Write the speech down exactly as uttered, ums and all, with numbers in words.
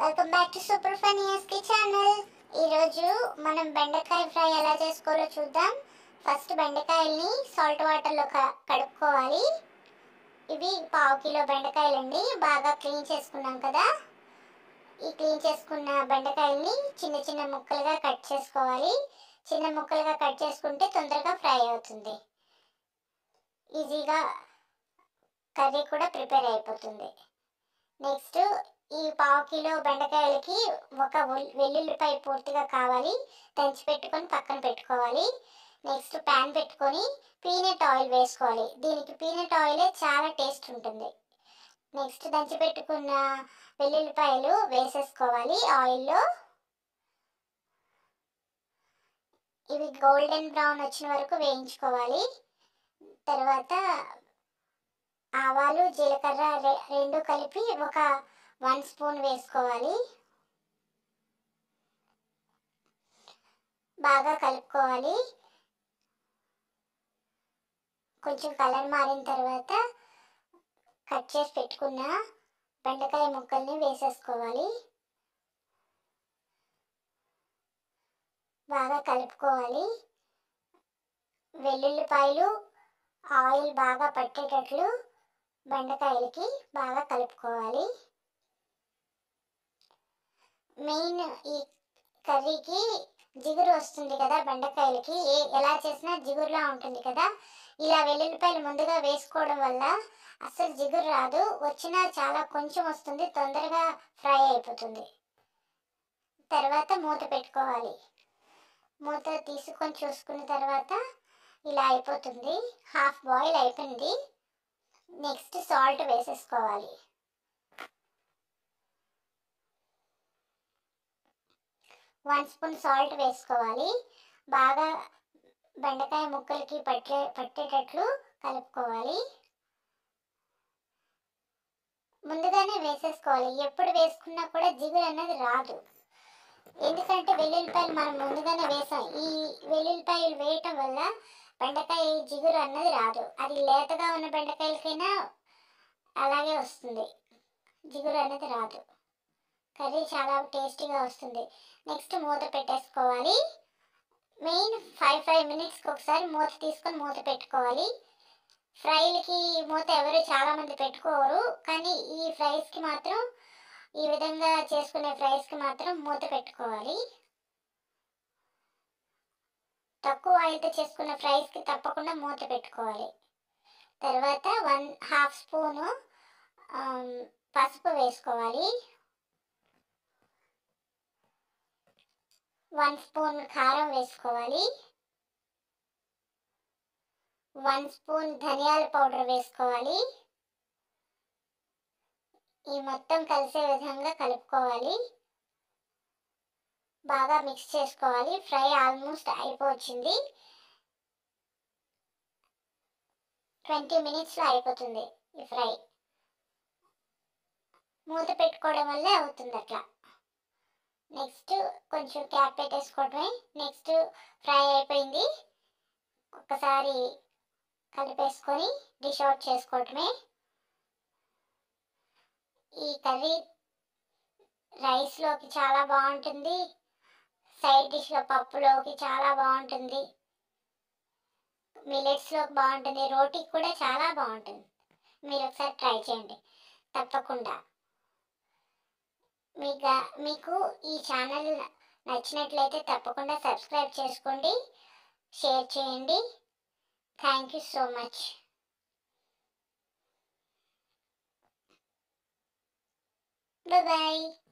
Welcome back to super ఫనీయస్ కి channel. ఈరోజు మనం బెండకాయ ఫ్రై ఎలా చేసుకోవాలో చూద్దాం. ఫస్ట్ బెండకాయల్ని సాల్ట్ వాటర్లో కడుక్కోవాలి. ఇవి పావు కిలో బెండకాయలండి. బాగా క్లీన్ చేసుకున్నాం కదా. ఈ క్లీన్ చేసుకున్న బెండకాయల్ని చిన్న చిన్న ముక్కలుగా కట్ చేసుకోవాలి. చిన్న ముక్కలుగా కట్ చేసుకుంటే తొందరగా ఫ్రై అవుతుంది. ఈజీగా కర్రీ కూడా ప్రిపేర్ అయిపోతుంది. నెక్స్ట్ ఈ పావు కిలో బెండకాయలకి ఒక వెల్లుల్లిపాయ పూర్తిగా కావాలి, దంచి పెట్టుకొని పక్కన పెట్టుకోవాలి. నెక్స్ట్ ప్యాన్ పెట్టుకొని పీనట్ ఆయిల్ వేసుకోవాలి. దీనికి పీనట్ ఆయిలే చాలా టేస్ట్ ఉంటుంది. నెక్స్ట్ దంచి పెట్టుకున్న వెల్లుల్లిపాయలు వేసేసుకోవాలి ఆయిల్లో. ఇవి గోల్డెన్ బ్రౌన్ వచ్చిన వరకు వేయించుకోవాలి. తర్వాత ఆవాలు జీలకర్ర రెండు కలిపి ఒక వన్ స్పూన్ వేసుకోవాలి. బాగా కలుపుకోవాలి. కొంచెం కలర్ మారిన తర్వాత కట్ చేసి పెట్టుకున్న బెండకాయ ముక్కల్ని వేసేసుకోవాలి. బాగా కలుపుకోవాలి. వెల్లుల్లిపాయలు ఆయిల్ బాగా పట్టేటట్లు బెండకాయలకి బాగా కలుపుకోవాలి. మెయిన్ ఈ కర్రీకి జిగురు వస్తుంది కదా, బెండకాయలకి ఏ ఎలా చేసినా జిగురులా ఉంటుంది కదా. ఇలా వెల్లుల్లిపాయలు ముందుగా వేసుకోవడం వల్ల అస్సలు జిగురు రాదు. వచ్చినా చాలా కొంచెం వస్తుంది, తొందరగా ఫ్రై అయిపోతుంది. తర్వాత మూత పెట్టుకోవాలి. మూత తీసుకొని చూసుకున్న తర్వాత ఇలా అయిపోతుంది. హాఫ్ బాయిల్ అయిపోయింది. నెక్స్ట్ సాల్ట్ వేసేసుకోవాలి. వన్ స్పూన్ సాల్ట్ వేసుకోవాలి. బాగా బెండకాయ ముక్కలకి పట్టే పట్టేటట్లు కలుపుకోవాలి. ముందుగానే వేసేసుకోవాలి. ఎప్పుడు వేసుకున్నా కూడా జిగురు అన్నది రాదు. ఎందుకంటే వెల్లుల్లిపాయలు మనం ముందుగానే వేసాం. ఈ వెల్లుల్లిపాయలు వేయటం వల్ల బెండకాయ జిగురు అన్నది రాదు. అది లేతగా ఉన్న బెండకాయలకైనా అలాగే వస్తుంది, జిగురు అనేది రాదు. కర్రీ చాలా టేస్టీగా వస్తుంది. నెక్స్ట్ మూత పెట్టేసుకోవాలి. మెయిన్ ఫైవ్ ఫైవ్ మినిట్స్కి ఒకసారి మూత తీసుకొని మూత పెట్టుకోవాలి. ఫ్రైలకి మూత ఎవరు చాలామంది పెట్టుకోరు, కానీ ఈ ఫ్రైస్కి మాత్రం, ఈ విధంగా చేసుకునే ఫ్రైస్కి మాత్రం మూత పెట్టుకోవాలి. తక్కువ ఆయిల్తో చేసుకున్న ఫ్రైస్కి తప్పకుండా మూత పెట్టుకోవాలి. తర్వాత వన్ హాఫ్ స్పూను పసుపు వేసుకోవాలి. వన్ స్పూన్ కారం వేసుకోవాలి. వన్ స్పూన్ ధనియాల పౌడర్ వేసుకోవాలి. ఈ మొత్తం కలిసే విధంగా కలుపుకోవాలి. బాగా మిక్స్ చేసుకోవాలి. ఫ్రై ఆల్మోస్ట్ అయిపోయింది. ట్వంటీ మినిట్స్లో అయిపోతుంది ఈ ఫ్రై. మూత పెట్టుకోవడం వల్లే అవుతుంది అట్లా. నెక్స్ట్ కొంచెం క్యాప్ పెట్టేసుకోవడమే. నెక్స్ట్ ఫ్రై అయిపోయింది. ఒకసారి కలిపేసుకొని డిష్ అవుట్ చేసుకోవడమే. ఈ కర్రీ రైస్లోకి చాలా బాగుంటుంది. సైడ్ డిష్లో పప్పులోకి చాలా బాగుంటుంది. మిల్లెట్స్లోకి బాగుంటుంది. రోటీకి కూడా చాలా బాగుంటుంది. మీరు ఒకసారి ట్రై చేయండి తప్పకుండా. మీకు మీకు ఈ ఛానల్ నచ్చినట్లయితే తప్పకుండా సబ్స్క్రైబ్ చేసుకోండి, షేర్ చేయండి. Thank you so much. Bye bye.